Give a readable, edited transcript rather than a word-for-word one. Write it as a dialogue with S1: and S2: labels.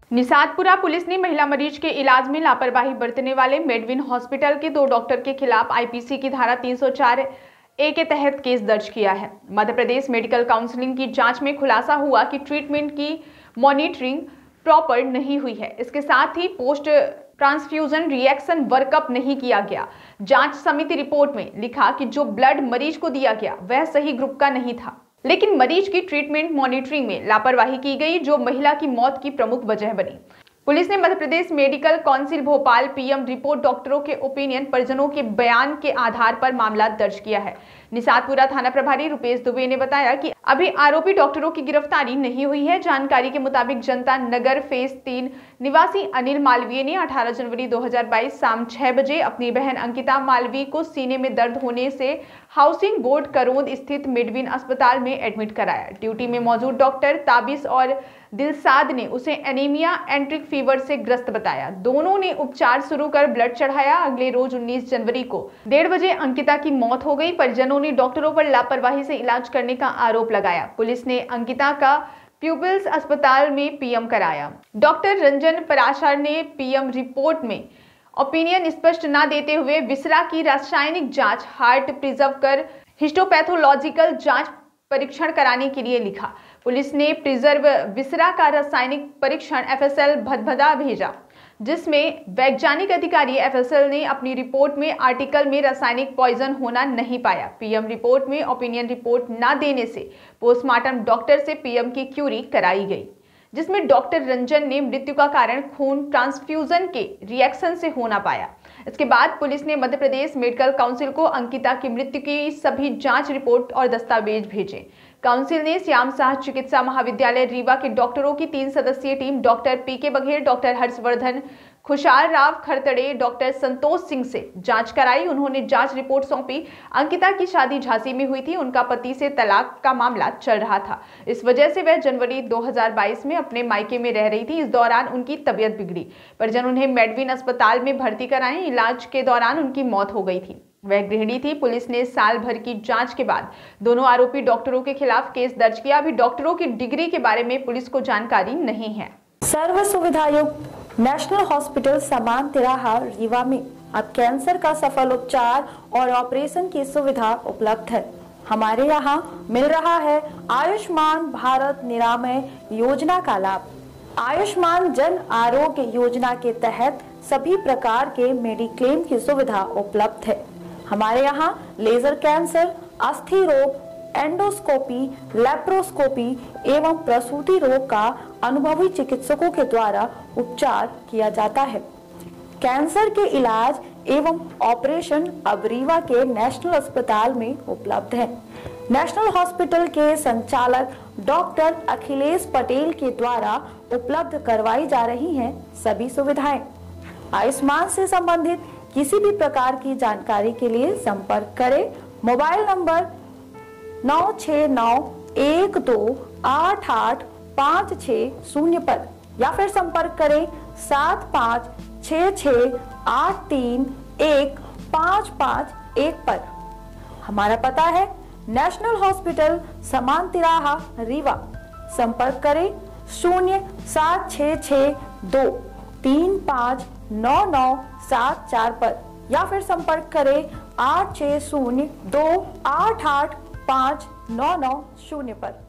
S1: Nishadpura police ने महिला मरीज के इलाज में लापरवाही बरतने वाले मेडविन हॉस्पिटल के 2 डॉक्टर के खिलाफ आईपीसी की धारा 304A के तहत केस दर्ज किया है। मध्य प्रदेश मेडिकल काउंसिलिंग की जांच में खुलासा हुआ कि ट्रीटमेंट की मॉनिटरिंग प्रॉपर नहीं हुई है। इसके साथ ही पोस्ट ट्रांसफ्यूजन रिएक्शन वर्कअप नहीं किया गया। जांच समिति रिपोर्ट में लिखा कि जो ब्लड मरीज को दिया गया वह सही ग्रुप का नहीं था, लेकिन मरीज की ट्रीटमेंट मॉनिटरिंग में लापरवाही की गई, जो महिला की मौत की प्रमुख वजह बनी। पुलिस ने Madhya Pradesh medical council Bhopal PM report, डॉक्टरों के ओपिनियन, परिजनों के बयान के आधार पर मामला दर्ज किया है। निषादपुरा थाना प्रभारी रुपेश दुबे ने बताया कि अभी आरोपी डॉक्टरों की गिरफ्तारी नहीं हुई है। जानकारी के मुताबिक जनता नगर फेज 3 निवासी अनिल मालवीय ने 18 जनवरी 2022 शाम 6 बजे अपनी बहन अंकिता मालवीय को सीने में दर्द होने से हाउसिंग बोर्ड करोंद स्थित मेडविन अस्पताल में एडमिट कराया। ड्यूटी में मौजूद डॉक्टर ताबिश और दिलसाद ने उसे एनीमिया एंट्रिक फीवर से ग्रस्त बताया। दोनों ने उपचार शुरू कर ब्लड चढ़ाया। अगले रोज 19 जनवरी को 1:30 बजे अंकिता की मौत हो गई। परिजनों ने डॉक्टरों पर लापरवाही से इलाज करने का आरोप लगाया। पुलिस ने अंकिता का प्यूपिल्स अस्पताल में पीएम कराया। डॉक्टर रंजन पराशर ने पीएम रिपोर्ट में ओपिनियन स्पष्ट न देते हुए विसरा की रासायनिक जांच, हार्ट प्रिजर्व कर हिस्टोपैथोलॉजिकल जांच परीक्षण कराने के लिए लिखा। पुलिस ने प्रिजर्व विसरा का रासायनिक परीक्षण एफएसएल भदभदा भेजा, जिसमें वैज्ञानिक अधिकारी एफएसएल ने अपनी रिपोर्ट में आर्टिकल में रासायनिक पॉइजन होना नहीं पाया। पीएम रिपोर्ट में ओपिनियन रिपोर्ट न देने से पोस्टमार्टम डॉक्टर से पीएम की क्यूरी कराई गई, जिसमें डॉक्टर रंजन ने मृत्यु का कारण खून ट्रांसफ्यूजन के रिएक्शन से होना पाया। इसके बाद पुलिस ने मध्य प्रदेश मेडिकल काउंसिल को अंकिता की मृत्यु की सभी जांच रिपोर्ट और दस्तावेज भेजे। काउंसिल ने श्याम शाह चिकित्सा महाविद्यालय रीवा के डॉक्टरों की 3 सदस्यीय team doctor P K Baghel, doctor Harshvardhan Khushal Rao Kharatde, doctor Santosh Singh से जांच कराई। उन्होंने जांच रिपोर्ट सौंपी। अंकिता की शादी झांसी में हुई थी। उनका पति से तलाक का मामला चल रहा था। इस वजह से वह जनवरी 2022 में अपने मायके में रह रही थी। इस दौरान उनकी तबीयत बिगड़ी। परिजन उन्हें मेडविन अस्पताल में भर्ती कराएं। इलाज के दौरान उनकी मौत हो गई थी। वह गृहिणी थी। पुलिस ने साल भर की जांच के बाद दोनों आरोपी डॉक्टरों के खिलाफ केस दर्ज किया। अभी डॉक्टरों की डिग्री के बारे में पुलिस को जानकारी नहीं है।
S2: सर्व सुविधायुक्त नेशनल हॉस्पिटल समान तिराहा रीवा में अब कैंसर का सफल उपचार और ऑपरेशन की सुविधा उपलब्ध है। हमारे यहाँ मिल रहा है आयुष्मान भारत निरामय योजना का लाभ। आयुष्मान जन आरोग्य योजना के तहत सभी प्रकार के मेडिक्लेम की सुविधा उपलब्ध है। हमारे यहाँ लेजर कैंसर, अस्थि रोग, एंडोस्कोपी, लेप्रोस्कोपी एवं प्रसूति रोग का अनुभवी चिकित्सकों के द्वारा उपचार किया जाता है। कैंसर के इलाज एवं ऑपरेशन अब रीवा के नेशनल अस्पताल में उपलब्ध है। नेशनल हॉस्पिटल के संचालक डॉक्टर अखिलेश पटेल के द्वारा उपलब्ध करवाई जा रही हैं सभी सुविधाएं। आयुष्मान से संबंधित किसी भी प्रकार की जानकारी के लिए संपर्क करें मोबाइल नंबर 9691288560 पर या फिर संपर्क करें 7566831551 पर। हमारा पता है नेशनल हॉस्पिटल समान तिराहा रीवा। संपर्क करें 07662359974 पर या फिर संपर्क करें 8602885990 पर।